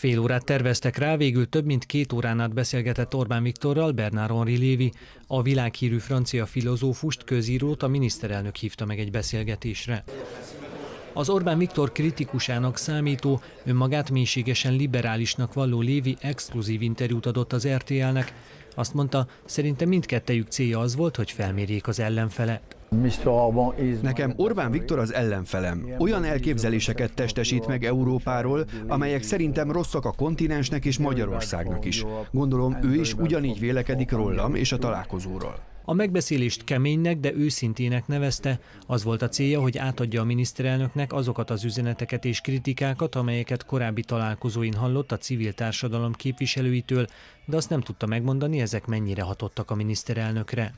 Fél órát terveztek rá, végül több mint 2 órán át beszélgetett Orbán Viktorral Bernard-Henri Lévy. A világhírű francia filozófust, közírót a miniszterelnök hívta meg egy beszélgetésre. Az Orbán Viktor kritikusának számító, önmagát mélységesen liberálisnak valló Lévy exkluzív interjút adott az RTL-nek. Azt mondta, szerinte mindkettejük célja az volt, hogy felmérjék az ellenfelet. Nekem Orbán Viktor az ellenfelem. Olyan elképzeléseket testesít meg Európáról, amelyek szerintem rosszak a kontinensnek és Magyarországnak is. Gondolom, ő is ugyanígy vélekedik rólam és a találkozóról. A megbeszélést keménynek, de őszintének nevezte. Az volt a célja, hogy átadja a miniszterelnöknek azokat az üzeneteket és kritikákat, amelyeket korábbi találkozóin hallott a civil társadalom képviselőitől, de azt nem tudta megmondani, ezek mennyire hatottak a miniszterelnökre.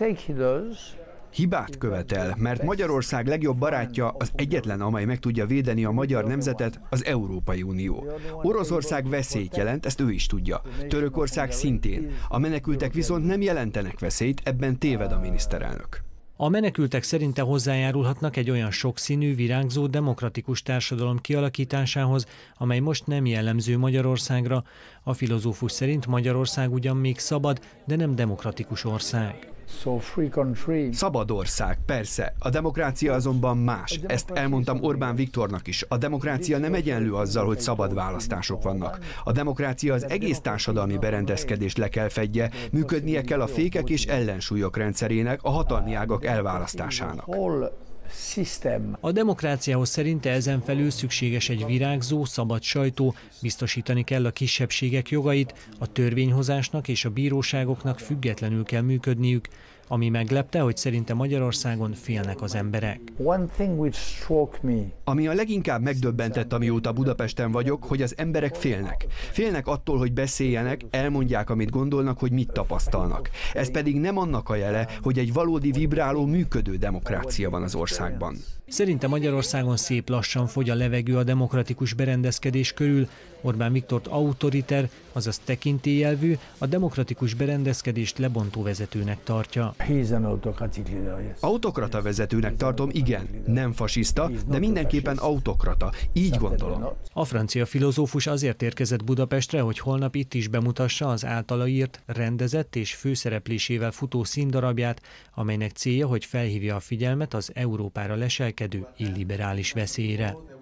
Hibát követel, mert Magyarország legjobb barátja, az egyetlen, amely meg tudja védeni a magyar nemzetet, az Európai Unió. Oroszország veszélyt jelent, ezt ő is tudja. Törökország szintén. A menekültek viszont nem jelentenek veszélyt, ebben téved a miniszterelnök. A menekültek szerinte hozzájárulhatnak egy olyan sokszínű, virágzó, demokratikus társadalom kialakításához, amely most nem jellemző Magyarországra. A filozófus szerint Magyarország ugyan még szabad, de nem demokratikus ország. Szabad ország, persze. A demokrácia azonban más. Ezt elmondtam Orbán Viktornak is. A demokrácia nem egyenlő azzal, hogy szabad választások vannak. A demokrácia az egész társadalmi berendezkedést le kell fedje, működnie kell a fékek és ellensúlyok rendszerének, a hatalmi ágak elválasztásának. A demokráciához szerinte ezen felül szükséges egy virágzó, szabad sajtó, biztosítani kell a kisebbségek jogait, a törvényhozásnak és a bíróságoknak függetlenül kell működniük, ami meglepte, hogy szerinte Magyarországon félnek az emberek. Ami a leginkább megdöbbentett, amióta Budapesten vagyok, hogy az emberek félnek. Félnek attól, hogy beszéljenek, elmondják, amit gondolnak, hogy mit tapasztalnak. Ez pedig nem annak a jele, hogy egy valódi vibráló, működő demokrácia van az országban. Szerinte Magyarországon szép lassan fogy a levegő a demokratikus berendezkedés körül. Orbán Viktort autoriter, azaz tekintélyelvű, a demokratikus berendezkedést lebontó vezetőnek tartja. Autokrata vezetőnek tartom, igen, nem fasiszta, de mindenképpen autokrata. Így gondolom. A francia filozófus azért érkezett Budapestre, hogy holnap itt is bemutassa az általa írt, rendezett és főszereplésével futó színdarabját, amelynek célja, hogy felhívja a figyelmet az Európára leselkedő illiberális veszélyre.